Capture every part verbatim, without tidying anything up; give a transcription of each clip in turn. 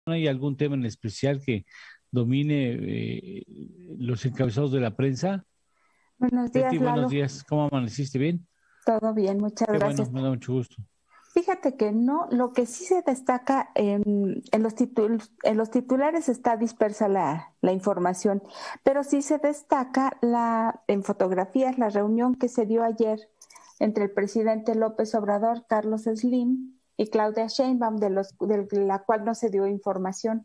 ¿No hay algún tema en especial que domine eh, los encabezados de la prensa? Buenos Betty, días, buenos Lalo. días. ¿Cómo amaneciste? ¿Bien? Todo bien, muchas Qué bueno, gracias. me da mucho gusto. Fíjate que no, lo que sí se destaca en, en los, titul- en los titulares está dispersa la, la información, pero sí se destaca la, en fotografías la reunión que se dio ayer entre el presidente López Obrador, Carlos Slim, y Claudia Sheinbaum, de, los, de la cual no se dio información.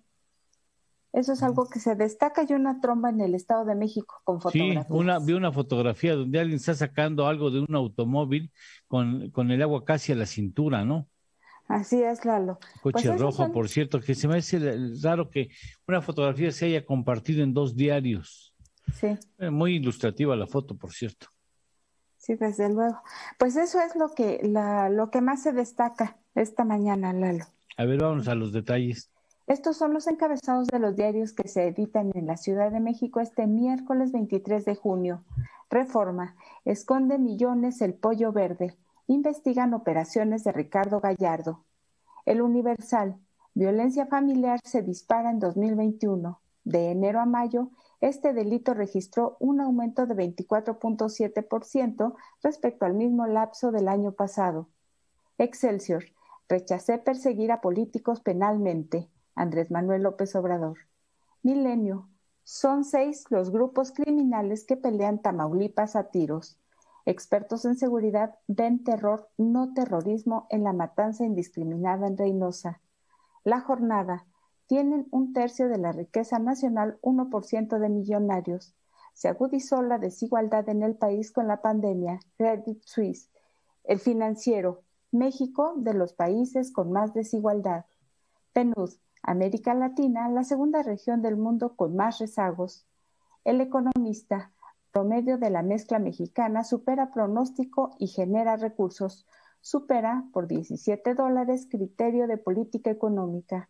Eso es algo que se destaca y una tromba en el Estado de México con Sí, una, vi fotografías. una fotografía donde alguien está sacando algo de un automóvil con, con el agua casi a la cintura, ¿no? Así es, Lalo. Pues Coche esos rojo, son, por cierto, que se me hace raro que una fotografía se haya compartido en dos diarios. sí. Eh, muy ilustrativa la foto, por cierto. Sí, desde luego. Pues eso es lo que, la, lo que más se destaca esta mañana, Lalo. A ver, vamos a los detalles. Estos son los encabezados de los diarios que se editan en la Ciudad de México este miércoles veintitrés de junio. Reforma. Esconde millones el pollo verde. Investigan operaciones de Ricardo Gallardo. El Universal. Violencia familiar se dispara en dos mil veintiuno. De enero a mayo, este delito registró un aumento de veinticuatro punto siete por ciento respecto al mismo lapso del año pasado. Excelsior. Rechacé perseguir a políticos penalmente. Andrés Manuel López Obrador. Milenio. Son seis los grupos criminales que pelean Tamaulipas a tiros. Expertos en seguridad ven terror, no terrorismo, en la matanza indiscriminada en Reynosa. La Jornada. Tienen un tercio de la riqueza nacional, uno por ciento de millonarios. Se agudizó la desigualdad en el país con la pandemia. Credit Suisse. El Financiero. México, de los países con más desigualdad. P N U D. América Latina, la segunda región del mundo con más rezagos. El Economista. Promedio de la mezcla mexicana supera pronóstico y genera recursos. Supera por diecisiete dólares criterio de política económica.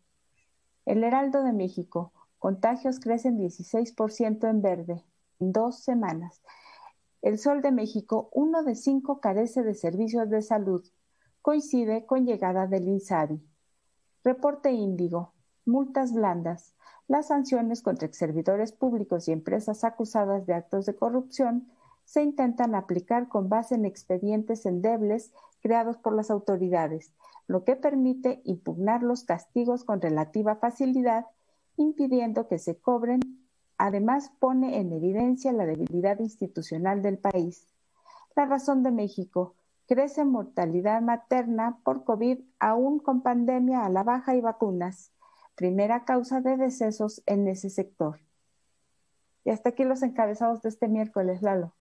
El Heraldo de México. Contagios crecen dieciséis por ciento en verde en dos semanas. El Sol de México. Uno de cinco carece de servicios de salud. Coincide con llegada del INSABI. Reporte Índigo. Multas blandas. Las sanciones contra exservidores públicos y empresas acusadas de actos de corrupción se intentan aplicar con base en expedientes endebles creados por las autoridades, lo que permite impugnar los castigos con relativa facilidad, impidiendo que se cobren. Además, pone en evidencia la debilidad institucional del país. La Razón de México. Crece mortalidad materna por COVID aún con pandemia a la baja y vacunas. Primera causa de decesos en ese sector. Y hasta aquí los encabezados de este miércoles, Lalo.